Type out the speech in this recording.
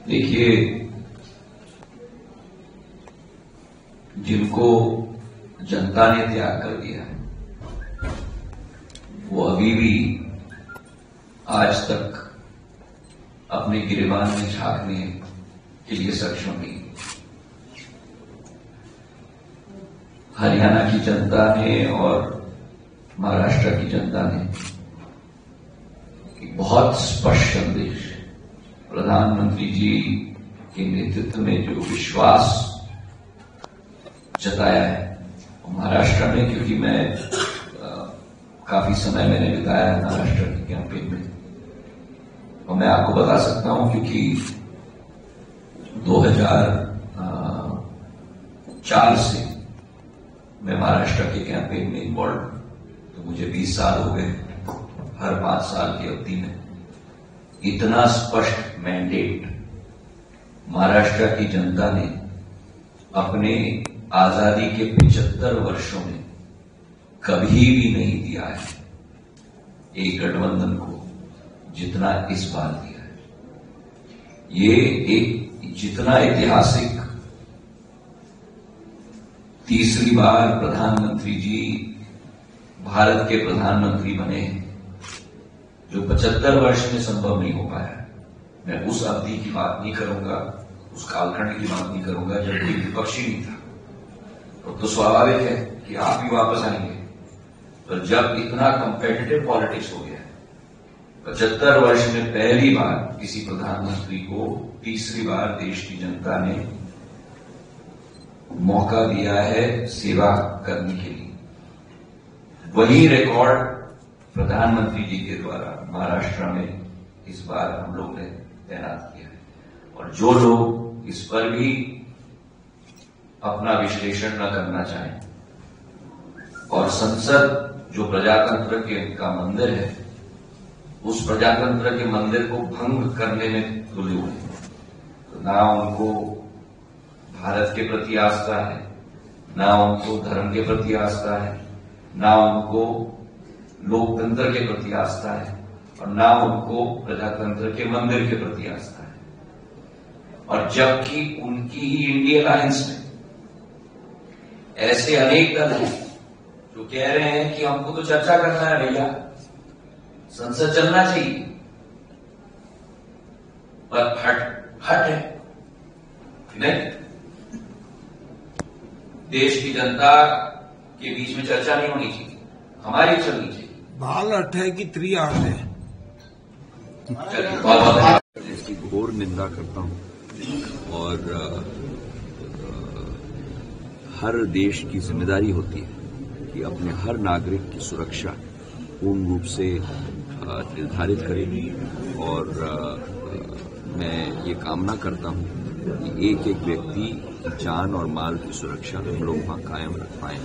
देखिए, जिनको जनता ने त्याग कर दिया है वो अभी भी आज तक अपने गिरेबान में झांकने के लिए सक्षम नहीं। हरियाणा की जनता ने और महाराष्ट्र की जनता ने एक बहुत स्पष्ट संदेश प्रधानमंत्री जी के नेतृत्व में जो विश्वास जताया है, महाराष्ट्र में, क्योंकि मैं काफी समय मैंने बिताया है महाराष्ट्र के कैंपेन में, और मैं आपको बता सकता हूं क्योंकि 2004 से मैं महाराष्ट्र के कैंपेन में इन्वॉल्व हूं, तो मुझे 20 साल हो गए। हर 5 साल की अवधि में इतना स्पष्ट मैंडेट महाराष्ट्र की जनता ने अपने आजादी के 75 वर्षों में कभी भी नहीं दिया है एक गठबंधन को जितना इस बार दिया है। ये एक जितना ऐतिहासिक तीसरी बार प्रधानमंत्री जी भारत के प्रधानमंत्री बने, जो 75 वर्ष में संभव नहीं हो पाया। मैं उस अवधि की बात नहीं करूंगा, उस कालखंड की बात नहीं करूंगा जब कोई विपक्षी नहीं था, तो स्वाभाविक है कि आप भी वापस आएंगे। पर जब इतना कंपेटिटिव पॉलिटिक्स हो गया, 75 वर्ष में पहली बार किसी प्रधानमंत्री को तीसरी बार देश की जनता ने मौका दिया है सेवा करने के लिए। वही रिकॉर्ड प्रधानमंत्री जी के द्वारा महाराष्ट्र में इस बार हम लोग ने तैनात किया है। और जो लोग इस पर भी अपना विश्लेषण न करना चाहें और संसद जो प्रजातंत्र का मंदिर है, उस प्रजातंत्र के मंदिर को भंग करने में तुले हुए, तो ना उनको भारत के प्रति आस्था है, ना उनको धर्म के प्रति आस्था है, ना उनको लोकतंत्र के प्रति आस्था है, और ना उनको प्रजातंत्र के मंदिर के प्रति आस्था है। और जबकि उनकी ही इंडिया अलायंस में ऐसे अनेक दल हैं जो कह रहे हैं कि हमको तो चर्चा करना है भैया, संसद चलना चाहिए, पर हट है नहीं, देश की जनता के बीच में चर्चा नहीं होनी चाहिए, हमारी चलनी चाहिए। बाल अट है कि त्रियाट है। इसकी घोर निंदा करता हूं और हर देश की जिम्मेदारी होती है कि अपने हर नागरिक की सुरक्षा पूर्ण रूप से निर्धारित करेगी। और मैं ये कामना करता हूं कि एक एक व्यक्ति की जान और माल की सुरक्षा हम लोग वहां कायम रख पाएं।